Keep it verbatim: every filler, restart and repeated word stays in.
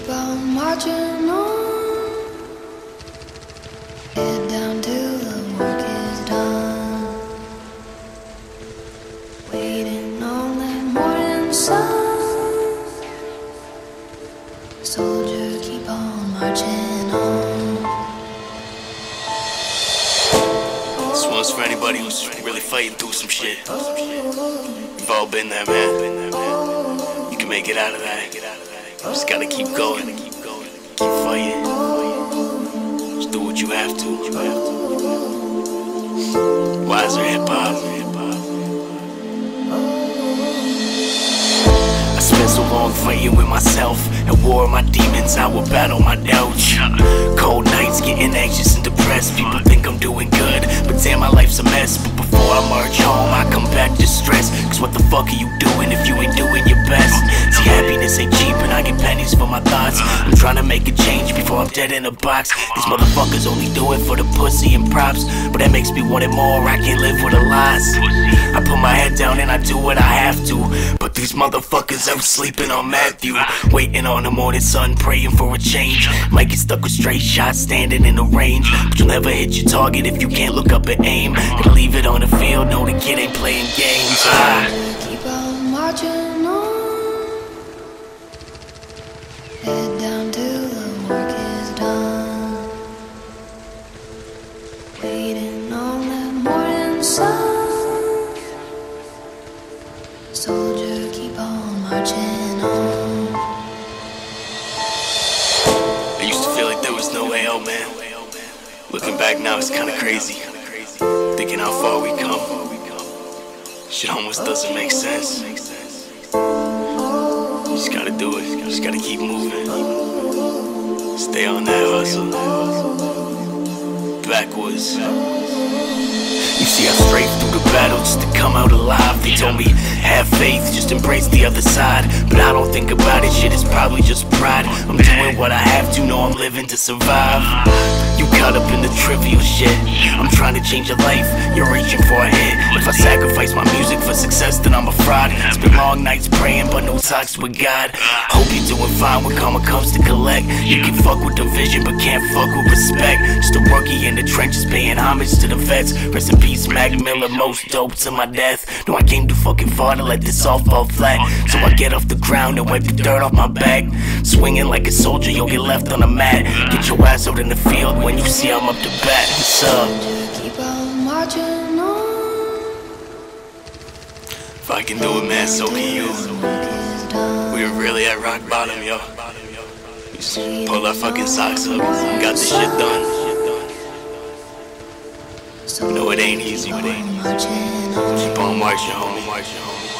Keep on marching on, head down till the work is done. Waiting on that morning sun. Soldier, keep on marching on. This one's for anybody who's really fighting through some shit. We've all been there, man. You can make it out of that. Just gotta keep going, keep fighting. Just do what you have to. Wiser hip hop. I spent so long fighting with myself, at war with my demons. I would battle my doubts. Cold nights, getting anxious and depressed. People think I'm doing good, but damn, my life's a mess. But before I march home, I come back distressed. Cause what the fuck are you doing if you ain't doing your best? See, happiness ain't cheap and I get pennies for my thoughts. I'm trying to make a change before I'm dead in a box. These motherfuckers only do it for the pussy and props, but that makes me want it more. I can't live with a loss. I put my head down and I do what I have to, but these motherfuckers out sleeping on Matthew, waiting on the morning sun, praying for a change. Might get stuck with straight shots standing in the range, but you'll never hit your target if you can't look up and aim. Gonna leave it on the field, no, the kid ain't playing games. ah. Keep on marching on, head down till the work is done. Waiting on that morning sun. Soldier, keep on marching on. I used to feel like there was no way out, man. Looking back now, it's kinda crazy. Thinking how far we come. Shit almost doesn't make sense. You just gotta do it. You just gotta keep moving. Stay on that hustle. Backwards. You see, I strayed through the battle just to come out alive. They told me, have faith, just embrace the other side. But I don't think about it, shit is probably just pride. I'm doing what I have to, know I'm living to survive. You caught up in the trivial shit. I'm trying to change your life, you're reaching for a hit. If I sacrifice my music for success, then I'm a fraud. Spend long nights praying, but no talks with God. Hope you're doing fine when karma comes to collect. You can fuck with the vision, but can't fuck with respect. Just a rookie in the trenches, paying homage to the vets. Rest in peace, Mac Miller, most dope to my death. No, I came too fucking far to let this all fall flat. So I get off the ground and wipe the dirt off my back. Swinging like a soldier, you'll get left on the mat. Get your ass out in the field when you see I'm up to bat. What's up? Keep on marching on. If I can do it, man, so can you. We were really at rock bottom, yo. Just pull our fucking socks up, got this shit done. You know it ain't easy, but keep on marching, homie, marching, homie.